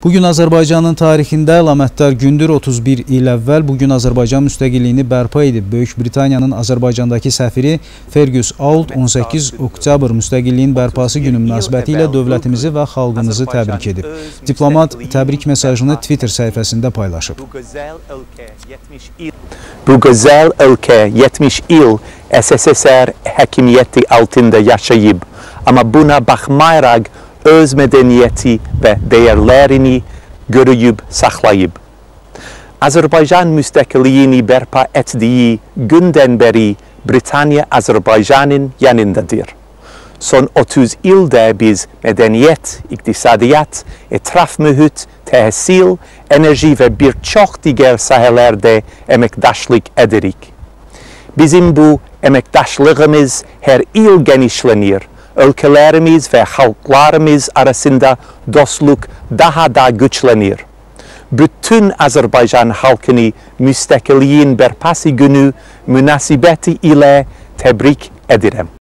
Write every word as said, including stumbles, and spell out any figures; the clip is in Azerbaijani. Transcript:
Bugün Azərbaycanın tarixində əlamətdar gündür. otuz bir il əvvəl bugün Azərbaycan müstəqilliyini bərpa edib. Böyük Britaniyanın Azərbaycandakı səfiri Fergus Ault on səkkiz oktyabr müstəqilliyin bərpası günü münasibəti ilə dövlətimizi və xalqımızı təbrik edib. Diplomat təbrik mesajını Twitter səhifəsində paylaşıb. Bu gözəl ölkə yetmiş il S S S R hakimiyyəti altında yaşayıb, amma buna baxmayaraq öz mədəniyyəti və dəyərlərini qoruyub saxlayıb. Azərbaycan müstəqilliyini bərpa etdiyi gündən bəri Britaniya Azərbaycanın yanındadır. Son otuz ildə biz mədəniyyət, iqtisadiyyat, etraf mühit, təhsil, enerji və bir çox digər sahələrdə əməkdaşlıq edirik. Bizim bu əməkdaşlığımız hər il genişlənir. Ülkelerimiz ve halklarımız arasında dostluk daha da güçlenir. Bütün Azerbaycan halkını müstakilliğin bərpası günü münasibeti ile tebrik ederim.